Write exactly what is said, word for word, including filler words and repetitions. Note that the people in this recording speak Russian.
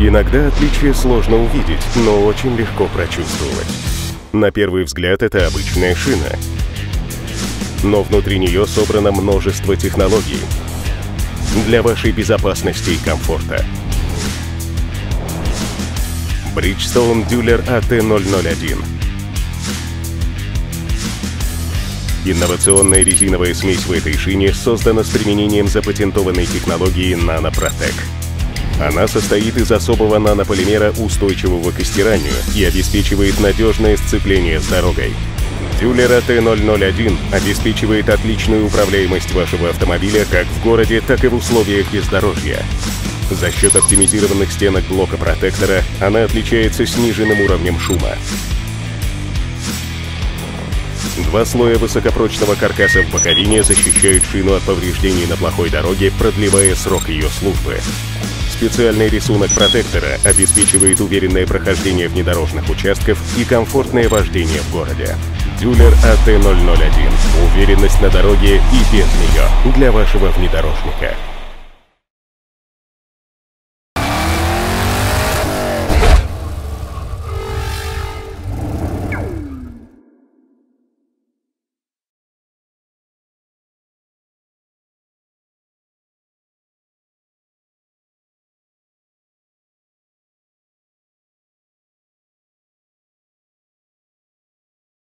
Иногда отличие сложно увидеть, но очень легко прочувствовать. На первый взгляд это обычная шина, но внутри нее собрано множество технологий для вашей безопасности и комфорта. Bridgestone Dueler эй ти ноль ноль один. Инновационная резиновая смесь в этой шине создана с применением запатентованной технологии NanoProtec. Она состоит из особого нанополимера, устойчивого к стиранию, и обеспечивает надежное сцепление с дорогой. Dueler эй ти ноль ноль один обеспечивает отличную управляемость вашего автомобиля как в городе, так и в условиях бездорожья. За счет оптимизированных стенок блока протектора она отличается сниженным уровнем шума. Два слоя высокопрочного каркаса в боковине защищают шину от повреждений на плохой дороге, продлевая срок ее службы. Специальный рисунок протектора обеспечивает уверенное прохождение внедорожных участков и комфортное вождение в городе. Dueler эй ти ноль ноль один. Уверенность на дороге и без нее для вашего внедорожника.